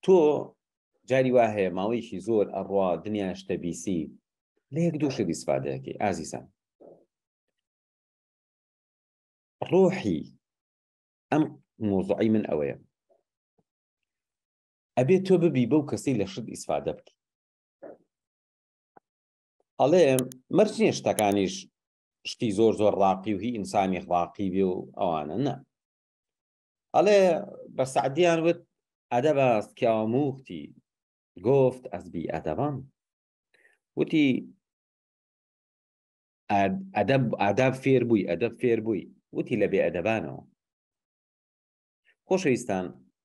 تۆ جاری وا هەیە ماوەیەکی زۆر ئەڕوا دنیا شتە بیسی لە یەک دوو شت ئیسفادەکەی ئازیزان. ڕۆحی ئەم مۆزوعی من ئەوەیە ئەبێ تۆ ببی بەو کەسەی لە شت ئیسفادە بکەی. ئەڵێ مەرج نییە شتەکانیش شتی زۆر زۆر ڕاقی و هی ئینسانی ڕاقی بێ و ئەوانە نە. ئەڵێ بە سعدیان وت ئەدەبە پیاوەموختی گفت ئەس بی ئەدەبان وتی ئاداب فێر بووی ئەدەب فێر بووی وتی لە بێ ئەدەبانەوە. خۆشەویستان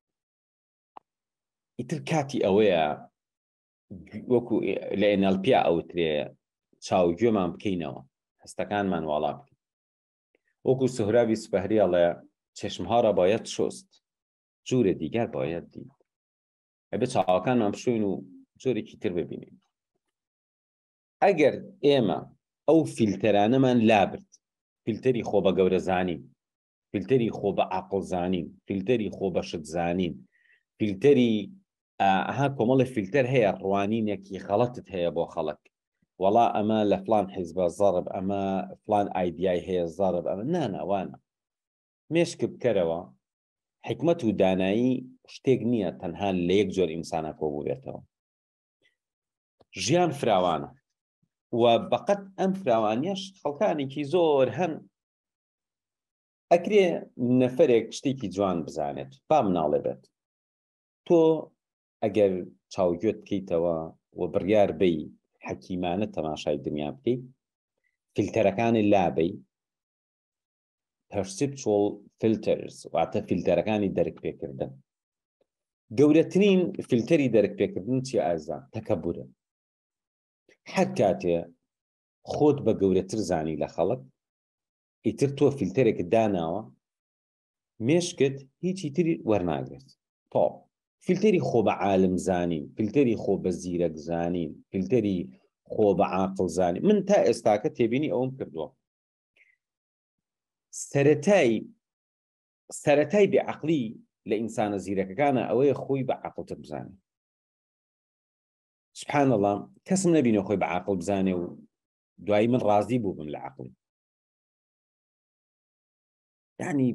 ئیتر کاتی ئەوەیە وەکو لە NLP ئەوترێ چاوگوێمان بکەینەوە هەستەکانمان واڵا بکەین. وەکو سهرابی سپەهری ئەڵێ چشمها را باید شست جور دیگر باید دید. ئەبێ چاوەکانمان بشوین و جۆرێکی تر ببینین. ئەگەر ئێمە ئەو فیلتەرانەمان لابرد، فیلتەری خۆ بە گەورە زانین، فیلتەری خۆ بە عەقڵ زانین، فیلتەری خۆ بە شت زانین، فیلتەری ئەها کۆمەڵی فیلتەر هەیە ڕوانینێکی خەڵەتت هەیە بۆ خەڵک، وەڵا ئەمە لە فلان حیزبە زەرب، ئەمە فلان ئایدیای هەیە زەرب، ئەمە ناناوانە. مێشک بکەرەوە حکمت و دانایی شتێک نییە تەنها لە یەک جۆر ئینسانە کۆبوو بێتەوە. ژیان فراوانە و بەقەت ئەم فراوانیەش خەڵکانێکی زۆر هەن ئەکرێ نەفەرێک شتێکی جوان بزانێت با مناڵێ بێت. تۆ ئەگەر چاوگوێت بکەیتەوە و بڕیار بی حەکیمانە تەماشای دنیا بکەیت، فیلتەرەکانی لابەی perceptual filters واتە فیلتەرەکانی دەرک پێکردن. گەورەترین فیلتەری دەرک پێکردن چی ئازان؟ تەکەبورە. هەر کاتێ خۆت بە گەورەتر زانی لە خەڵک، ئیتر تۆ فیلتەرێکت داناوە مێشکت هیچی تری وەرناگرێت. تۆ فیلتەری خۆ بە عالم زانین، فیلتەری خۆ بە زیرەک زانین، فیلتەری خۆ بە عاقڵ زانین. من تا ئێستاکە تێبینی ئەوم کردووە. سەرەتای بێعەقلی لە ئینسانە زیرەکەکانە ئەوەیە خۆی بە عەقڵتر بزانێ. سبحان الله کەسم نەبینێ خۆی بە عاقڵ بزانێ و دوایی من ڕازی بوو بم لە عەقڵی. یعنی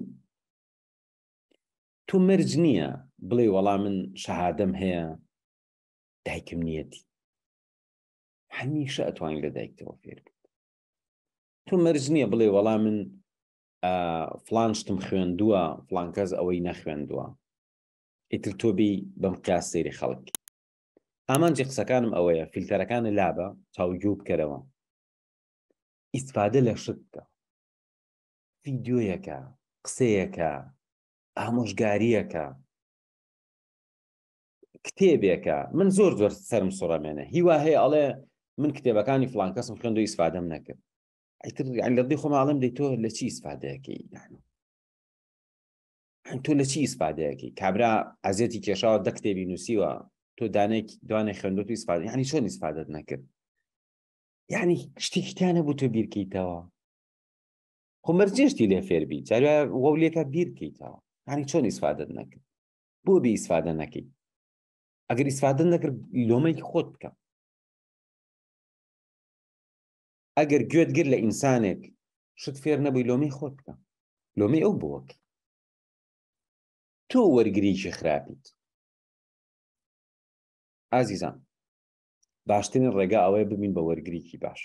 تۆ مەرج نییە بڵێ وەڵا من شەهادەم هەیە دایکم نیەتی. هەمیشە ئەتوانین لە دایکتەوە فێر بێت. تۆ مەرج نییە بڵێ وەڵا من فلان شتم خوێندووە فلان کەس ئەوەی نەخوێندووە. ئیتر تۆ بی بەم قیاس سەیری خەڵک. ئامانجی قسەکانم ئەوەیە فیلتەرەکانی لابە چاوگوێ بکەرەوە، ئیسفادە لە شت بکە، ڤیدیۆیەکە، قسەیەکە، ئامۆژگاریەکە، کتێبێکە. من زۆر زۆر سەرم سوڕەمێنە هیوا هەیە ئەڵێ من کتێبەکانی فلان کەسم خوێند و ئیسفادەم نەکرد. ئیتر لە دڵی خۆم ئاڵێم دەی تۆ لە چی ئیسفادەیەکەی؟ تۆ لە چی ئیسفادەیەکەی؟ کابرا عەزیەتی کێشاوە دە کتێبی نووسیوە تۆ دوانێ خوێندوە تو ئیسفادە، یعنی چۆن ئیسفادەت نەکرد؟ یعنی شتێکی تا نەبوو تۆ بیر بکەیتەوە. خۆ مەرجێشتی لێ فێر بی جارێ وەولێکە بیر بکەیتەوە. یعنی چۆن ئیسفادەت نەکرد؟ بۆ بێ ئیسفادە نەکەی؟ ئەگەر ئیسفادە نەکرد لۆمەی خۆت بکە. ئەگەر گوێت گر لە ئینسانێک شت فێر نەبووی لۆمەی خۆت بکە، لۆمەی ئەو بووەک. تۆ وەرگریکی خراپیت. ئازیزان باشترین ڕێگا ئەوەیە ببین بە وەرگریکی باش.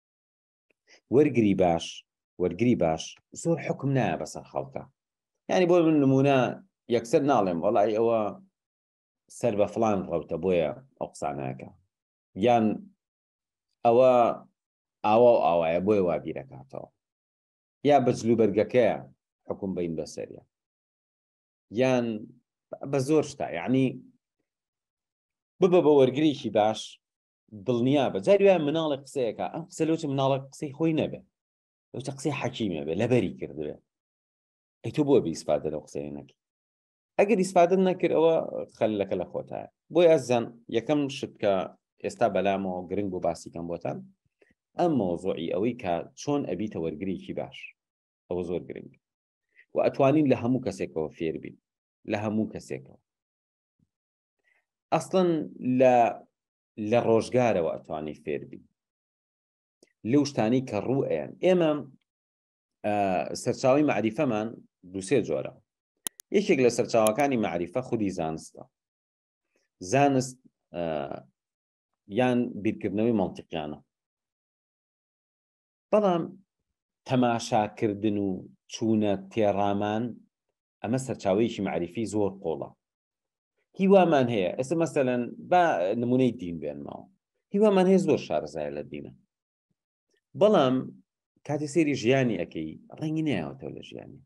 وەرگری باش زۆر حکم نایە بەسەر خەڵکە. یعنی بۆ من نمونە یەکسەر ناڵێم وەڵی ئەوە سەر بە فلان ڕەوتە بۆیە ئەو قسانەکە، یان ئەوە ئاوا و ئاوایە بۆیە وا بیرەکاتەوە، یا بەجلوبەرگەکەیە حکم بین بەسەریە، یان بە زۆر شتا. یعنی ببە بە وەرگریکی باش دڵنیا بە. جاری وایە مناڵی قسەیەکە ئەم قسە لەوچ مناڵە قسەی خۆی نەبێ، لەوچە قسەی حەکیمە بێ لەبەری کردبێ، ئەی تۆ بۆ بە ئیسفادە لەو قسەی نەکەی. ئەگەر ئیسفادەت نەکرد ئەوە خەلەکە لە خۆتایە. بۆی ئەزان یەکەم شت کە ئێستا بەلامەوە گرنگ بۆ باسیکەم بۆتان ئەم مۆزوعی ئەوەی کە چۆن ئەبیتە وەرگریکی باش. ئەوە زۆر گرنگ و ئەتوانین لە هەموو کەسێکەوە فێر بین، لە هەموو کەسێکەوە. ئەسڵەن لە ڕۆژگارەوە ئەتوانی فێربی لەو شتانی کە ڕوئیان. ئێمە سەرچاوی معریفەمان دووسێ جۆرە. یەکێک لە سەرچاوەکانی معریفە خودی زانستە. زانست یان بیرکردنەوەی مەنتیقیانە، بەڵام تەماشاکردن و چوونە تێڕامان ئەمە سەرچاوەیەکی معریفی زۆر قۆڵە. هیوامان هەیە ئێستا مەسەلەن با نمونەی دین بێنمەوە، هیوامان هەیە زۆر شارەزایە لە دینە، بەڵام کاتی سێری ژیانی ئەەکەی ڕەنگی نایەوەتەوە لە ژیانی.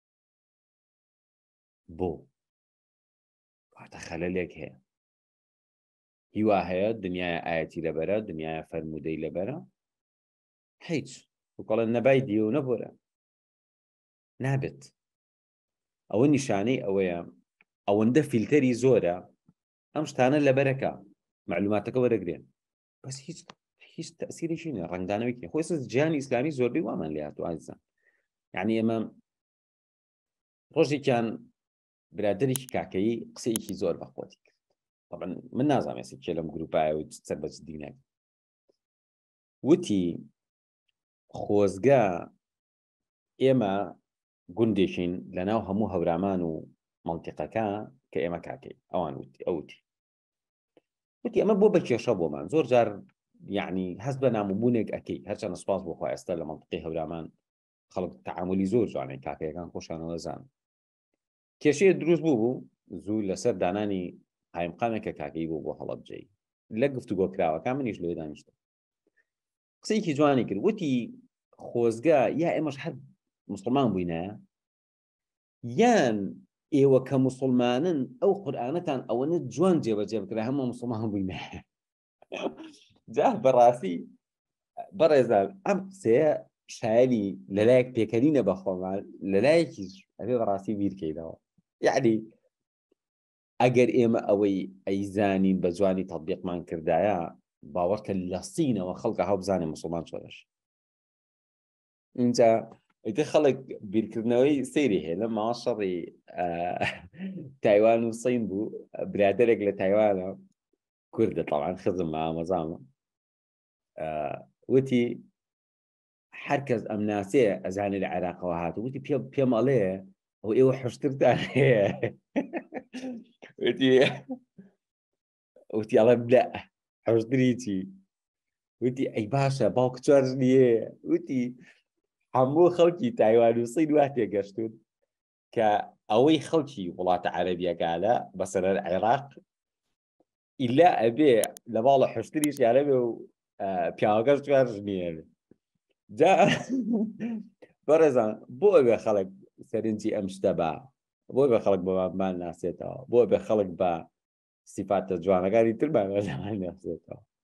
بۆ واتە خەلەلێک هەیە. هیوا هەیە دنیای ئاەتی لەبەرە، دنیای فەرمودەی لەبەرە، هیچ وکڵە نەبای دی و نەبۆرە نابێت. ئەوە نیشانەی ئەوەیە ئەوەندە فیلتەری زۆرە ئەم شتانە لەبەرەکە معلوماتەکە وەرەگرێن، بەس هیچ تەسیرێکی نیە، ڕنگدانەوەی خۆی جیانی ئیسلامی زۆربەی وامان لێ هاتووە عەزیزان. یعنی ئێمە ڕۆژێکیان برادێکی کاکەیی قسەیەکی زۆر بەخۆتی کرد. طبعا من نازانم ئێستا کێ لەم گروپایە و سەر بەچ دینێک وتی خۆزگە ئێمە گوندێکین لەناو هەموو هەورامان و مەنتیقەکە کە ئێمە کاکەی ئەوان ئەوتی ئەمە بۆ بە کێشە بۆمان زۆر جار یعنی هەست بە نامبوونێک ئەەکەی هەرچەندە سوپاس بۆ خوا ئێستا لە مەنتیقی هەورامان خەڵک تەعاملی زۆر جوانەی کاکەیەکان خۆشانەوە زان. کێشەیە دروست بوو زوو لەسەر دانانی قایمقامێکە کاکەی بوو بۆ هەڵەبجەی لە گفتوگۆ کراوەکان منیش لێ دانیشتم. قسەیەکی جوانی کرد وتی خۆزگە یا ئێمەش هەر مسلمان بووینە یان ئێوە کە موسڵمانن ئەو قورئانەتان ئەوەنە جوان جێبەجێ بکرا هەموو مسلمان بووینە. جا بەڕاستی بەڕێزان ئەم قسەیە شایەنی لەلایەک پێکەنینە بە خۆمان لەلایەکیش ئەبێ بەڕاستی بیرکەینەوە. یعنی ئەگەر ئێمە ئەوەی ئەیزانین بە جوانی تەطبیقمان کردایە باوەڕکە لە سینەوە خەڵکە هەڵ بزانێ مسلمان چۆنەش. اینجا ئەیتە خەڵک بیرکردنەوەی سەیری هەیە لە ماوە شەڕی تایوان و سین بوو برادەرێک لە تایوانە کوردە تەڵعان خزم ئامەزامە وتی هەر کەس ئەم ناسێ ئەزانێ لە عێراقەوە هاتو وتی پێم ئەڵێ ئەو ئێوە حشترتان هەیە وتی ئەڵێ بلە حشتری چی وتی ئەی باشە باوکە چوارژ نییە وتی هەموو خەڵکی تایوان و سین وا تێگەشتون کە ئەوەی خەڵکی وڵاتە عەرەبیەکانە بەسەر عێراق ئیلا ئەبێ لە باڵە حشتریش یانەبێ و پیاوەکەش چوارژ نییە. جا بەڕێزان بۆ ئەبێ خەڵک سەرنجی ئەم شتە بە بۆ بێ خەڵک بەمان ناسێتەوە بۆ بێ خەڵک بە سیفاتە جوانەکانی ترمان ناسێتەوە.